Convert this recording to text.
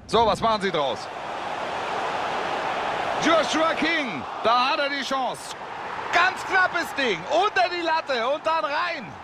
So, was machen Sie draus? Joshua King, da hat er die Chance. Ganz knappes Ding, unter die Latte und dann rein.